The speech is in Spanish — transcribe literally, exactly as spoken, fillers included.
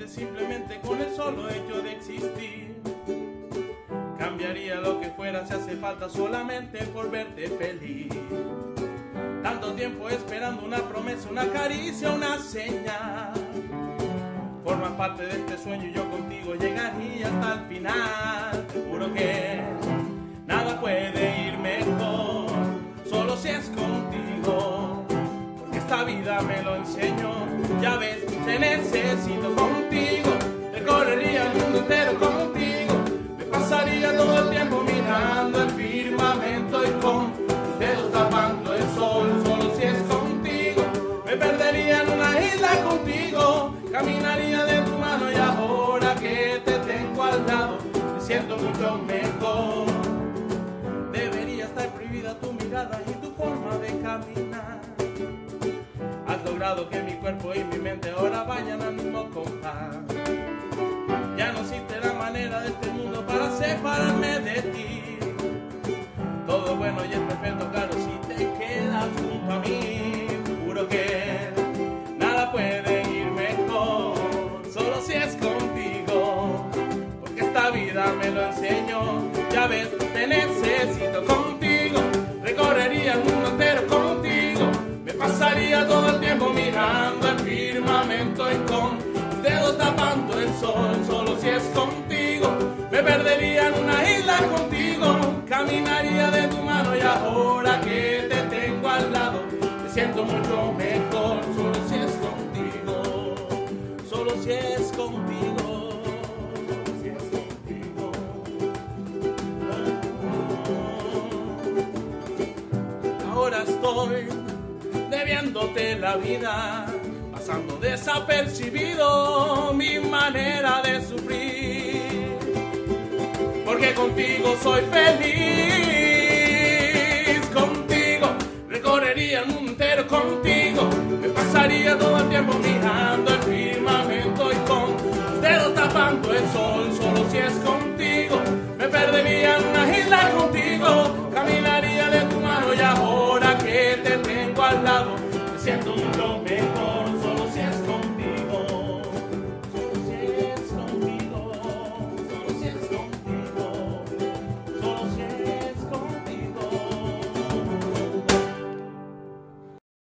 diferente simplemente con el solo hecho de existir. Cambiaría lo que fuera si hace falta solamente por verte feliz. Tanto tiempo esperando una promesa, una caricia, una señal. Formas parte de este sueño y yo contigo llegaría hasta el final. Te juro que nada puede ir mejor, solo si es contigo, porque esta vida me lo enseñó. Ya ves, te necesito contigo, recorrería el mundo entero contigo. Me pasaría todo el tiempo mirando el firmamento y con tus dedos tapando el sol. Solo si es contigo, me perdería en una isla contigo. Caminaría de tu mano y ahora que te tengo al lado me siento mucho mejor. Debería estar prohibida tu mirada y tu forma de caminar. Has logrado que mi cuerpo y mi mente ahora vayan al mismo compás. Ya no existe la manera de este mundo para separarme de ti. Todo bueno y es perfecto, claro, si te quedas junto a mí. Juro que nada puede ir mejor, solo si es contigo, porque esta vida me lo enseñó. Ya ves, te necesito contigo, recorrería el mundo entero contigo. Me pasaría todo el tiempo mirando el firmamento y con tus dedos tapando el sol. Solo si es contigo, me perdería en una isla contigo. Caminaría de tu mano y ahora que te tengo al lado me siento mucho mejor. Solo si es contigo, solo si es contigo, si es contigo. Ahora estoy debiéndote la vida, pasando desapercibido mi manera de sufrir, porque contigo soy feliz. Contigo recorrería el mundo entero contigo. Me pasaría todo el tiempo mirando el firmamento y con tus dedos tapando el sol. Solo si es contigo, me perdería en una isla contigo. Caminaría de tu mano y ahora que te tengo al lado me siento mucho mejor.